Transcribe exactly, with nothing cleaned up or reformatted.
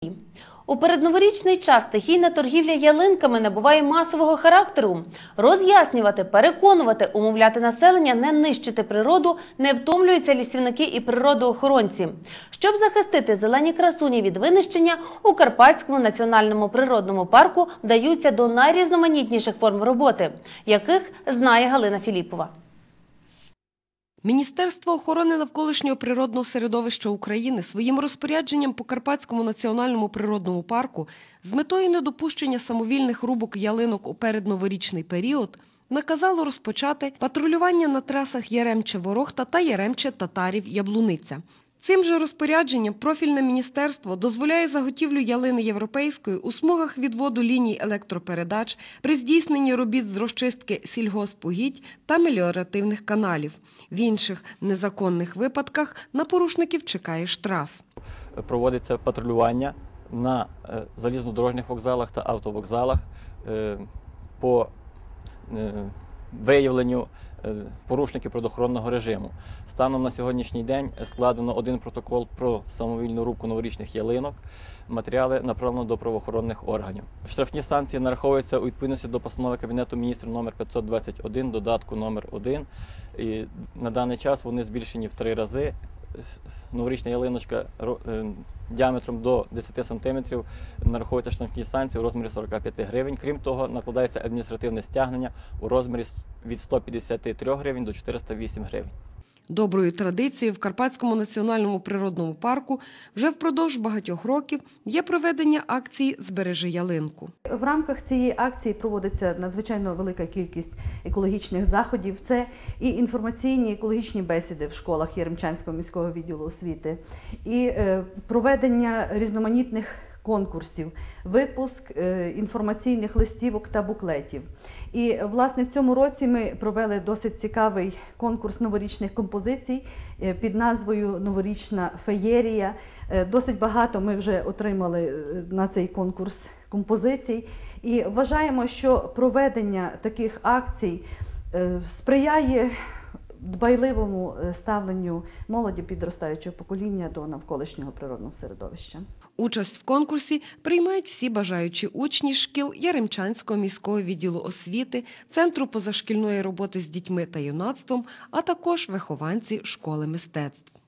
У передноворічний час стихійна торгівля ялинками набуває масового характеру. Роз'яснювати, переконувати, умовляти населення не нищити природу не втомлюються лісівники і природоохоронці. Щоб захистити зелені красуні від винищення, у Карпатському національному природному парку вдаються до найрізноманітніших форм роботи, яких знає Галина Філіпова. Міністерство охорони навколишнього природного середовища України своїм розпорядженням по Карпатському національному природному парку з метою недопущення самовільних рубок ялинок у передноворічний період наказало розпочати патрулювання на трасах Яремче-Ворохта та Яремче-Татарів-Яблуниця. Цим же розпорядженням профільне міністерство дозволяє заготівлю ялини європейської у смугах відводу ліній електропередач при здійсненні робіт з розчистки сільгоспугідь та меліоративних каналів. В інших незаконних випадках на порушників чекає штраф. Проводиться патрулювання на залізнодорожніх вокзалах та автовокзалах по виявленню порушників природоохоронного режиму. Станом на сьогоднішній день складено один протокол про самовільну рубку новорічних ялинок. Матеріали направлено до правоохоронних органів. Штрафні санкції нараховуються у відповідності до постанови Кабінету міністрів номер п'ятсот двадцять один, додатку номер один. І на даний час вони збільшені в три рази. Новорічна ялиночка діаметром до десяти сантиметрів нараховується штрафні санкції у розмірі сорока п'яти гривень. Крім того, накладається адміністративне стягнення у розмірі від ста п'ятдесяти трьох гривень до чотирьохсот восьми гривень. Доброю традицією в Карпатському національному природному парку вже впродовж багатьох років є проведення акції «Збережи ялинку». В рамках цієї акції проводиться надзвичайно велика кількість екологічних заходів. Це і інформаційні екологічні бесіди в школах Яремчанського міського відділу освіти, і проведення різноманітних конкурсів, випуск інформаційних листівок та буклетів. І, власне, в цьому році ми провели досить цікавий конкурс новорічних композицій під назвою «Новорічна феєрія». Досить багато ми вже отримали на цей конкурс композицій. І вважаємо, що проведення таких акцій сприяє дбайливому ставленню молоді підростаючого покоління до навколишнього природного середовища. Участь в конкурсі приймають всі бажаючі учні шкіл Яремчанського міського відділу освіти, Центру позашкільної роботи з дітьми та юнацтвом, а також вихованці школи мистецтв.